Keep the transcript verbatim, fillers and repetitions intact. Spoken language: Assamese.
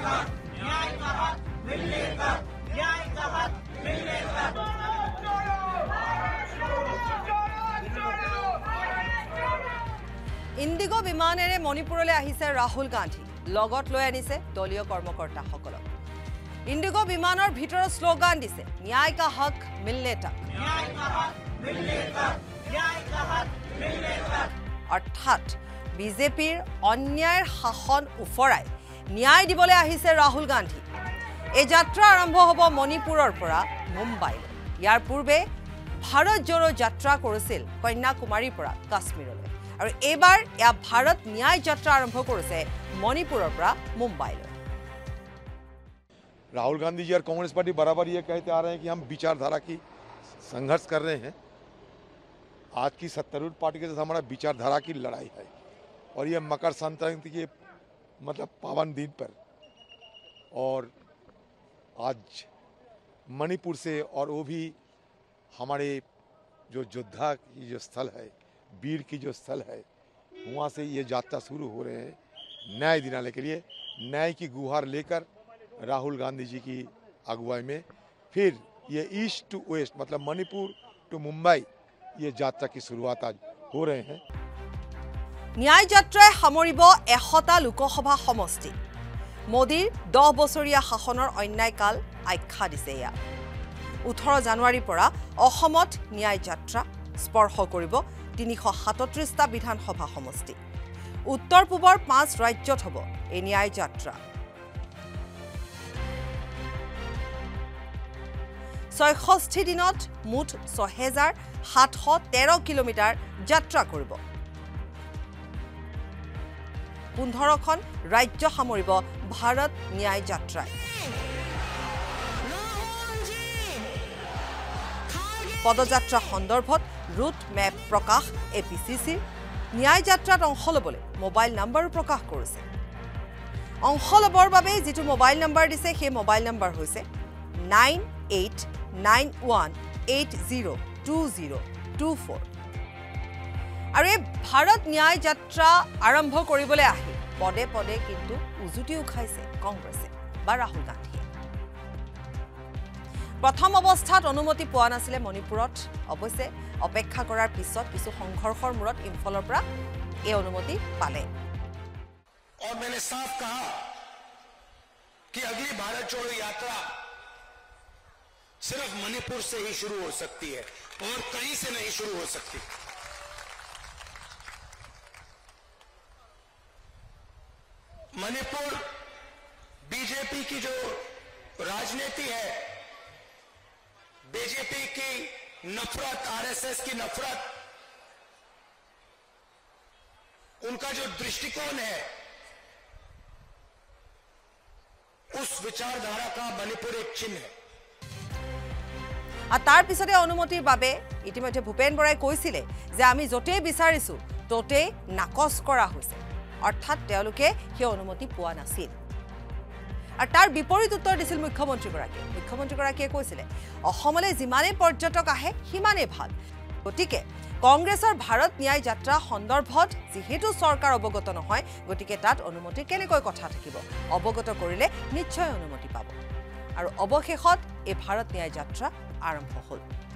ইণ্ডিগো বিমানেৰে মণিপুৰলৈ আহিছে ৰাহুল গান্ধী লগত লৈ আনিছে দলীয় কৰ্মকৰ্তাসকলক ইণ্ডিগো বিমানৰ ভিতৰত শ্লোগান দিছে ন্যায় কা হক মিলনে তক অৰ্থাৎ বিজেপিৰ অন্যায়ৰ শাসন উফৰাই ন্যায় দিবলৈ আহিছে ৰাহুল গান্ধী এই যাত্ৰা আৰম্ভ হ'ব মণিপুৰৰ পৰা মুম্বাইলৈ ইয়াৰ পূৰ্বে ভাৰত জোড়ো যাত্ৰা কৰিছিল কন্যাকুমাৰীৰ পৰা কাশ্মীৰলৈ আৰু এবাৰ ইয়া ভাৰত ন্যায় যাত্ৰা আৰম্ভ কৰিছে মণিপুৰৰ পৰা মুম্বাইলৈ राहुल गांधी जी और कांग्रेस पार्टी बराबर ये कहते आ रहे हैं कि हम विचारधारा की संघर्ष कर रहे हैं आज की सत्तारूढ़ पार्टी के साथ हमारा विचारधारा की लड़ाई है और ये मकर संक्रांति के मतलब पावन दिन पर और आज मणिपुर से और वो भी हमारे जो योद्धा की जो स्थल है वीर की जो स्थल है वहाँ से ये यात्रा शुरू हो रहे हैं न्याय दिलाने के लिए न्याय की गुहार लेकर राहुल गांधी जी की अगुवाई में फिर ये ईस्ट टू वेस्ट मतलब मणिपुर टू मुंबई ये यात्रा की शुरुआत आज हो रहे हैं न्याय यात्राय सामरिब एशटा लोकसभा समष्टि मोदीर दह बछरीया शासনৰ अन्याय काल आख्या दिছে ইয়া ওঠৰ জানুৱাৰীৰ পৰা অসমত ন্যায় যাত্ৰা স্পৰ্শ কৰিব তিনিশ সাতত্ৰিশটা বিধানসভা সমষ্টি উত্তৰ পূবৰ পাঁচ ৰাজ্যত হ'ব এই ন্যায় যাত্ৰা ছয়ষষ্ঠি দিনত মুঠ ছয় হাজাৰ সাতশ তেৰ কিলোমিটাৰ যাত্ৰা কৰিব পোন্ধৰখন ৰাজ্য সামৰিব ভাৰত ন্যায় যাত্ৰাই পদযাত্ৰা সন্দৰ্ভত ৰুট মেপ প্ৰকাশ এপিসিসিৰ ন্যায় যাত্ৰাত অংশ ল'বলৈ মোবাইল নম্বৰো প্ৰকাশ কৰিছে অংশ ল'বৰ বাবে যেটো মোবাইল নম্বৰ দিছে সেই মোবাইল নম্বৰ হৈছে nine eight nine one eight zero' two zero' two four আৰু এই ভাৰত ন্যায় যাত্ৰা আৰম্ভ কৰিবলৈ আহি পদে পদে কিন্তু উজুটি উখাইছে কংগ্ৰেছে বা ৰাহুল গান্ধীয়ে প্ৰথম অৱস্থাত অনুমতি পোৱা নাছিলে মণিপুৰত অৱশ্যে অপেক্ষা কৰাৰ পিছত কিছু সংঘৰ্ষৰ মূৰত ইম্ফলৰ পৰা এই অনুমতি পালে और मैंने साफ कहा कि अगली भारत जोड़ो यात्रा सिर्फ मणिपुर से ही शुरू हो सकती है और कहीं से नहीं शुरू हो सकती मणिपुर बीजेपी की जो राजनीति है बीजेपी की नफरत आरएसएस की नफरत उनका जो दृष्टिकोण है उस विचारधारा का मणिपुर एक चिन्ह है আর তাৰ পিছতে অনুমতিৰ বাবে ইতিমধ্যে ভূপেন বৰাই কৈছিলে যে আমি যতে বিচাৰিছো ততে নাকচ কৰা হৈছে অৰ্থাৎ তেওঁলোকে সেই অনুমতি পোৱা নাছিল আৰু তাৰ বিপৰীত উত্তৰ দিছিল মুখ্যমন্ত্ৰীগৰাকীয়ে মুখ্যমন্ত্ৰীগৰাকীয়ে কৈছিলে অসমলৈ যিমানে পৰ্যটক আহে সিমানে ভাল গতিকে কংগ্ৰেছৰ ভাৰত ন্যায় যাত্ৰা সন্দৰ্ভত যেহেতু চৰকাৰ অৱগত নহয় গতিকে তাত অনুমতি কেনেকৈ কথা থাকিব অৱগত কৰিলে নিশ্চয় অনুমতি পাব আৰু অৱশেষত এই ভাৰত ন্যায় যাত্ৰা আৰম্ভ হ'ল।